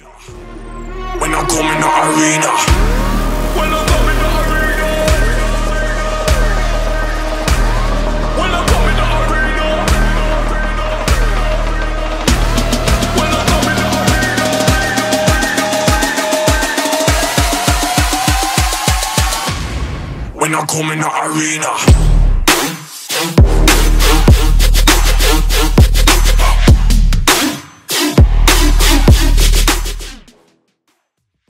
When I come in the arena, when I come in the arena, when I come in the arena, when I come in the arena, when I come in the arena.